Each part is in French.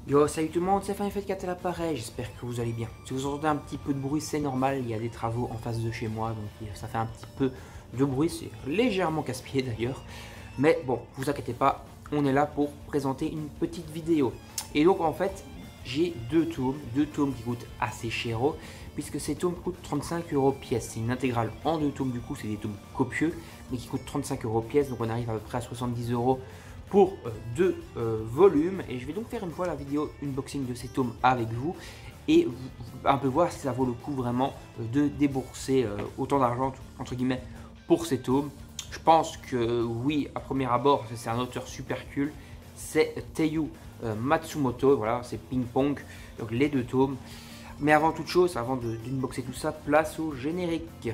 Yo, salut tout le monde, c'est FunFat4 à l'appareil, j'espère que vous allez bien. Si vous entendez un petit peu de bruit, c'est normal, il y a des travaux en face de chez moi, donc ça fait un petit peu de bruit, c'est légèrement casse-pied d'ailleurs. Mais bon, vous inquiétez pas, on est là pour présenter une petite vidéo. Et donc en fait, j'ai deux tomes qui coûtent assez cher, puisque ces tomes coûtent 35 € pièce. C'est une intégrale en deux tomes, du coup c'est des tomes copieux, mais qui coûtent 35 € pièce, donc on arrive à peu près à 70 € pour deux volumes. Et je vais donc faire une fois la vidéo unboxing de ces tomes avec vous et un peu voir si ça vaut le coup vraiment de débourser autant d'argent entre guillemets pour ces tomes. Je pense que oui, à premier abord, c'est un auteur super cool, c'est Teiyu Matsumoto, voilà, c'est Ping Pong, donc les deux tomes. Mais avant toute chose, avant d'unboxer tout ça, place au générique.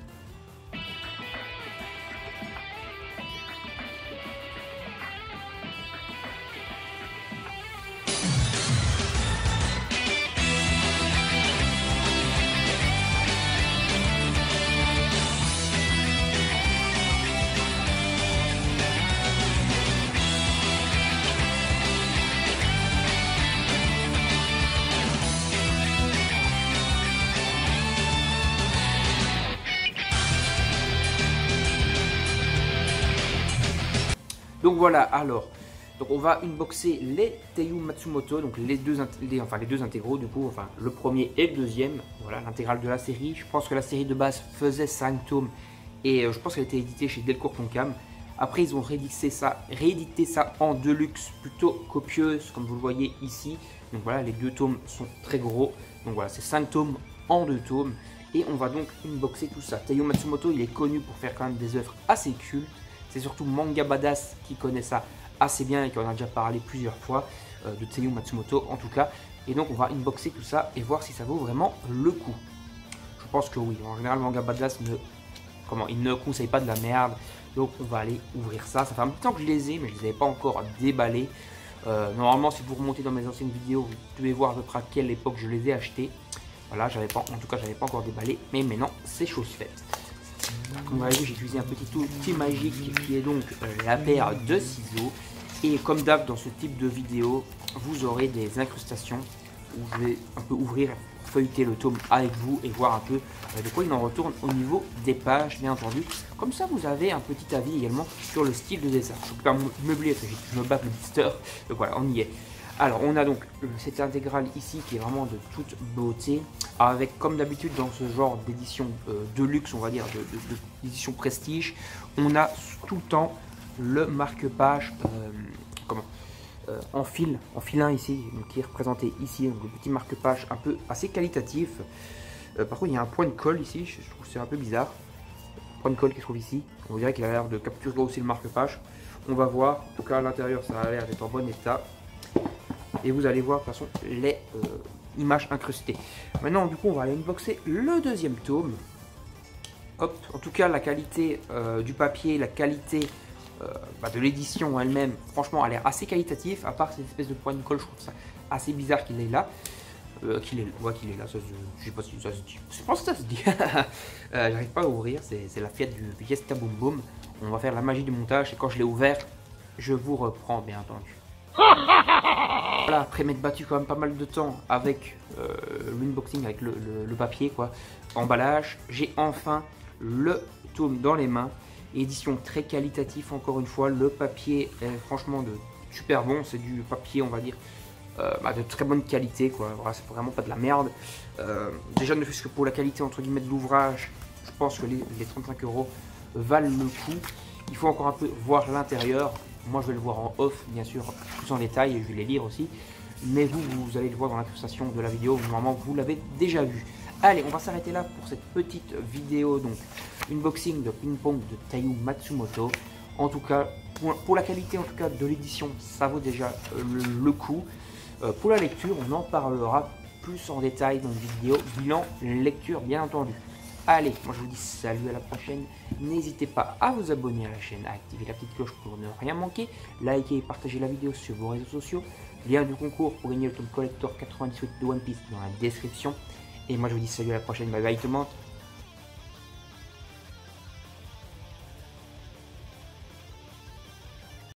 Donc voilà, alors, donc on va unboxer les Teiyu Matsumoto, donc les deux intégraux du coup, enfin le premier et le deuxième, voilà l'intégrale de la série. Je pense que la série de base faisait 5 tomes et je pense qu'elle a été éditée chez Delcourt Tonkam. Après ils ont réédité ça en deluxe, plutôt copieuse comme vous le voyez ici. Donc voilà, les deux tomes sont très gros, donc voilà c'est 5 tomes en 2 tomes. Et on va donc unboxer tout ça. Teiyu Matsumoto, il est connu pour faire quand même des œuvres assez cultes. C'est surtout Manga Badass qui connaît ça assez bien et qui en a déjà parlé plusieurs fois, de Teiyu Matsumoto en tout cas. Et donc on va unboxer tout ça et voir si ça vaut vraiment le coup. Je pense que oui, en général Manga Badass il ne conseille pas de la merde. Donc on va aller ouvrir ça. Ça fait un petit temps que je les ai, mais je ne les avais pas encore déballés. Normalement si vous remontez dans mes anciennes vidéos, vous devez voir à peu près à quelle époque je les ai achetés. Voilà, en tout cas j'avais pas encore déballé, mais maintenant c'est chose faite. Comme vous l'avez vu, j'ai utilisé un petit outil magique qui est donc la paire de ciseaux. Et comme d'hab dans ce type de vidéo, vous aurez des incrustations où je vais un peu ouvrir, feuilleter le tome avec vous et voir un peu de quoi il en retourne au niveau des pages, bien entendu. Comme ça, vous avez un petit avis également sur le style de dessin. Je ne peux pas meubler parce que je me bats le blister. Donc voilà, on y est. Alors on a donc cette intégrale ici qui est vraiment de toute beauté, avec comme d'habitude dans ce genre d'édition de luxe, on va dire, d'édition prestige, on a tout le temps le marque-page en fil 1 ici, donc, qui est représenté ici, donc le petit marque-page un peu assez qualitatif. Par contre il y a un point de colle ici, je trouve que c'est un peu bizarre. Le point de colle qui se trouve ici, on dirait qu'il a l'air de capturer aussi le marque-page. On va voir, en tout cas à l'intérieur ça a l'air d'être en bon état. Et vous allez voir de toute façon les images incrustées. Maintenant du coup on va aller unboxer le deuxième tome. Hop, en tout cas la qualité du papier, la qualité de l'édition elle-même, franchement elle est assez qualitative. À part cette espèce de point de colle, je trouve ça assez bizarre qu'il est là. Qu'il est là, ça, je sais pas si ça se dit. Je pense que ça se dit. J'arrive pas à ouvrir, c'est la Fiat du Fiesta Boom Boom. On va faire la magie du montage et quand je l'ai ouvert, je vous reprends bien entendu. Voilà, après m'être battu quand même pas mal de temps avec l'unboxing, avec le papier, quoi, emballage, j'ai enfin le tome dans les mains. Édition très qualitative, encore une fois, le papier est franchement de super bon, c'est du papier, on va dire, de très bonne qualité, quoi. Voilà, c'est vraiment pas de la merde. Déjà, ne fût-ce que pour la qualité, entre guillemets, de l'ouvrage, je pense que les 35 € valent le coup. Il faut encore un peu voir l'intérieur. Moi je vais le voir en off bien sûr, plus en détail, et je vais les lire aussi. Mais vous allez le voir dans l'incrustation de la vidéo, normalement vous l'avez déjà vu. Allez, on va s'arrêter là pour cette petite vidéo, donc unboxing de Ping Pong de Teiyu Matsumoto. En tout cas, pour la qualité en tout cas de l'édition, ça vaut déjà le coup. Pour la lecture, on en parlera plus en détail dans une vidéo bilan lecture bien entendu. Allez, moi je vous dis salut, à la prochaine. N'hésitez pas à vous abonner à la chaîne, à activer la petite cloche pour ne rien manquer. Likez et partagez la vidéo sur vos réseaux sociaux. Lien du concours pour gagner le tome collector 98 de One Piece dans la description. Et moi je vous dis salut, à la prochaine. Bye bye tout le monde.